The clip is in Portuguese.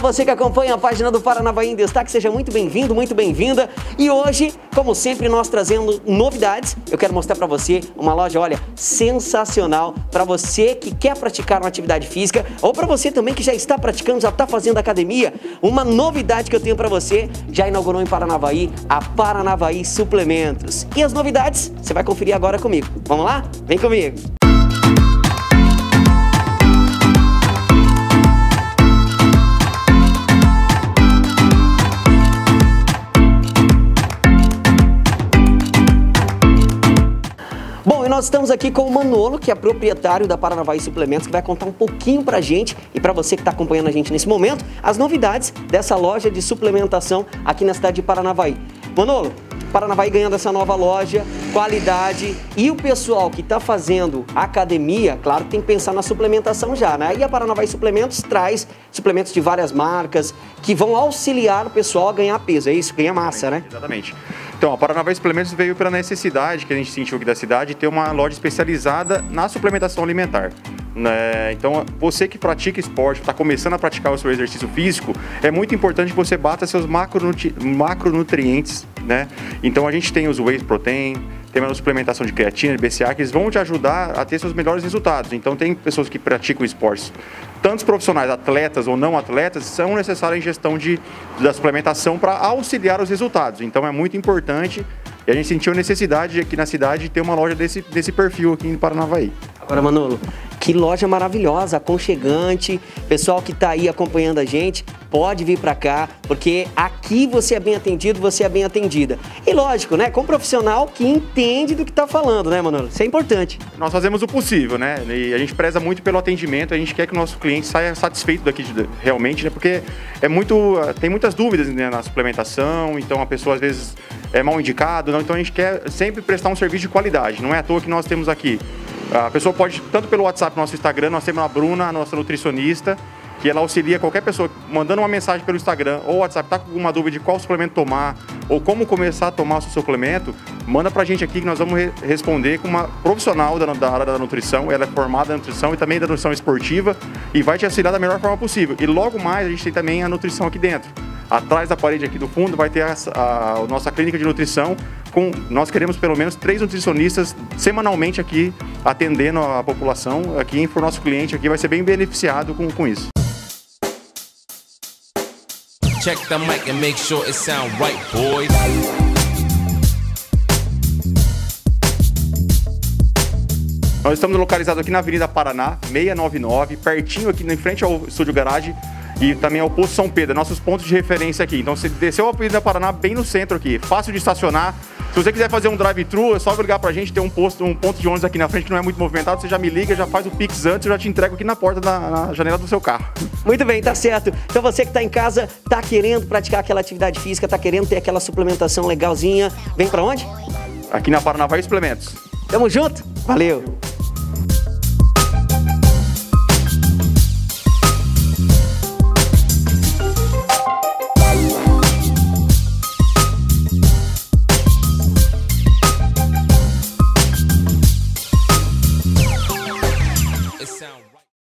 você que acompanha a página do Paranavaí em Destaque, seja muito bem-vindo, muito bem-vinda. E hoje, como sempre, nós trazendo novidades. Eu quero mostrar para você uma loja, olha, sensacional para você que quer praticar uma atividade física ou para você também que já está praticando, já está fazendo academia. Uma novidade que eu tenho para você, já inaugurou em Paranavaí a Paranavaí Suplementos. E as novidades você vai conferir agora comigo. Vamos lá? Vem comigo! Bom, e nós estamos aqui com o Manolo, que é proprietário da Paranavaí Suplementos, que vai contar um pouquinho pra gente e pra você que está acompanhando a gente nesse momento, as novidades dessa loja de suplementação aqui na cidade de Paranavaí. Manolo, Paranavaí ganhando essa nova loja, qualidade, e o pessoal que está fazendo academia, claro que tem que pensar na suplementação já, né? E a Paranavaí Suplementos traz suplementos de várias marcas que vão auxiliar o pessoal a ganhar peso, é isso? Ganhar massa, né? Exatamente. Então, a Paranavaí Suplementos veio pela necessidade que a gente sentiu aqui da cidade de ter uma loja especializada na suplementação alimentar. Então, você que pratica esporte, está começando a praticar o seu exercício físico, é muito importante que você bata seus macronutrientes, né? Então, a gente tem os whey protein, tem uma suplementação de creatina, de BCA, que eles vão te ajudar a ter seus melhores resultados. Então, tem pessoas que praticam esportes, tantos profissionais, atletas ou não atletas, são necessárias a ingestão da suplementação para auxiliar os resultados. Então, é muito importante e a gente sentiu a necessidade aqui na cidade de ter uma loja desse perfil aqui em Paranavaí. Agora, Manolo, que loja maravilhosa, aconchegante. Pessoal que está aí acompanhando a gente, pode vir para cá, porque aqui você é bem atendido, você é bem atendida. E lógico, né, com um profissional que entende do que está falando, né, Manolo? Isso é importante. Nós fazemos o possível, né? E a gente preza muito pelo atendimento, a gente quer que o nosso cliente saia satisfeito daqui realmente, né? Porque tem muitas dúvidas, né, na suplementação, então a pessoa às vezes é mal indicado, não? Então a gente quer sempre prestar um serviço de qualidade. Não é à toa que nós temos aqui. A pessoa pode, tanto pelo WhatsApp, nosso Instagram, nós temos a Bruna, a nossa nutricionista, que ela auxilia qualquer pessoa, mandando uma mensagem pelo Instagram ou WhatsApp, está com alguma dúvida de qual suplemento tomar ou como começar a tomar o seu suplemento, manda pra gente aqui que nós vamos responder com uma profissional da área da nutrição. Ela é formada na nutrição e também da nutrição esportiva e vai te auxiliar da melhor forma possível. E logo mais a gente tem também a nutrição aqui dentro. Atrás da parede aqui do fundo vai ter a nossa clínica de nutrição. Nós queremos pelo menos 3 nutricionistas semanalmente aqui atendendo a população. Aqui for nosso cliente aqui vai ser bem beneficiado com isso. Check the mic and make sure it sound right, boys. Nós estamos localizados aqui na Avenida Paraná, 699, pertinho aqui em frente ao Estúdio Garage. E também ao Posto São Pedro, nossos pontos de referência aqui. Então você desceu a Avenida Paraná bem no centro aqui, fácil de estacionar. Se você quiser fazer um drive-thru, é só ligar pra gente, tem um ponto de ônibus aqui na frente que não é muito movimentado, você já me liga, já faz o Pix antes, eu já te entrego aqui na porta, na janela do seu carro. Muito bem, tá certo. Então você que tá em casa, tá querendo praticar aquela atividade física, tá querendo ter aquela suplementação legalzinha, vem pra onde? Aqui na Paranavaí Suplementos. Tamo junto, valeu!